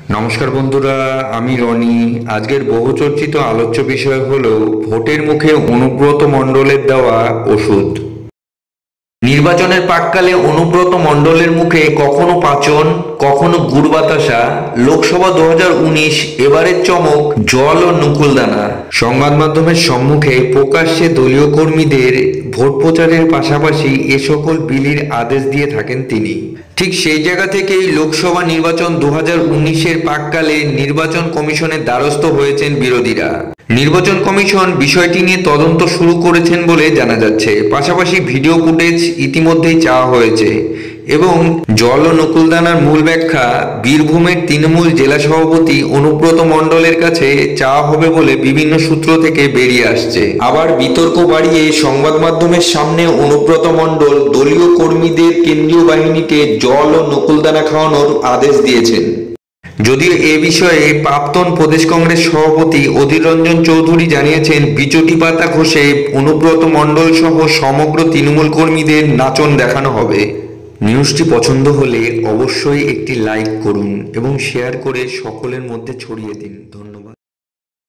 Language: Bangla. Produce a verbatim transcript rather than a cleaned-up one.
নমস্কার বন্ধুরা, আমি রনি। আজকের বহুচর্চিত আলোচ্য বিষয় হলো ভোটের মুখে অনুব্রত মণ্ডলের দেওয়া ওষুধ। নির্বাচনের প্রাক্কালে অনুব্রত মণ্ডলের মুখে কখনো পাচন, কখনো গুড় বাতাসা। লোকসভা দু হাজার উনিশ এবারের চমক জল ও নকুলদানা। সংবাদ মাধ্যমের সম্মুখে প্রকাশ্যে দলীয় কর্মীদের ভোট প্রচারের পাশাপাশি এ সকল বিলির আদেশ দিয়ে থাকেন তিনি। ঠিক সেই জায়গা থেকেই লোকসভা নির্বাচন দু হাজার উনিশের প্রাক্কালে নির্বাচন কমিশনের দ্বারস্থ হয়েছেন বিরোধীরা। নির্বাচন কমিশন বিষয়টি নিয়ে তদন্ত শুরু করেছেন বলে জানা যাচ্ছে। পাশাপাশি ভিডিও ফুটেজ ইতিমধ্যেই চাওয়া হয়েছে এবং জল ও নকুলদানার মূল ব্যাখ্যা বীরভূমের তৃণমূল জেলা সভাপতি অনুব্রত মণ্ডলের কাছে চাওয়া হবে বলে বিভিন্ন সূত্র থেকে বেরিয়ে আসছে। আবার বিতর্ক বাড়িয়ে সংবাদ মাধ্যমের সামনে অনুব্রত মণ্ডল দলীয় কর্মীদের কেন্দ্রীয় বাহিনীকে জল ও নকুলদানা খাওয়ানোর আদেশ দিয়েছেন। যদিও এ বিষয়ে প্রাক্তন প্রদেশ কংগ্রেস সভাপতি অধীর রঞ্জন চৌধুরী জানিয়েছেন, বিচটি পাতা ঘষে অনুব্রত মণ্ডল সহ সমগ্র তৃণমূল কর্মীদের নাচন দেখানো হবে। নিউজটি পছন্দ হলে অবশ্যই একটি লাইক করুন এবং শেয়ার করে সকলের মধ্যে ছড়িয়ে দিন। ধন্যবাদ।